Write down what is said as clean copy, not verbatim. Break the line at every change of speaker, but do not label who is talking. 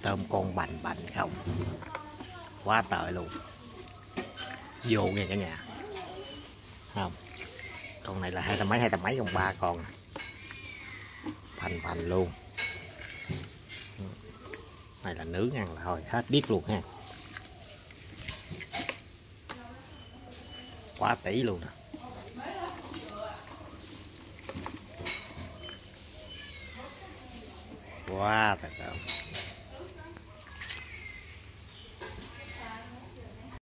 tôm con bành bành không, quá tợi luôn, vô nghe cả nhà không. Con này là hai trăm mấy con, 3 con phành luôn. Này là nướng ăn là thôi hết biết luôn ha, quá tỷ luôn nè. Quá thật không.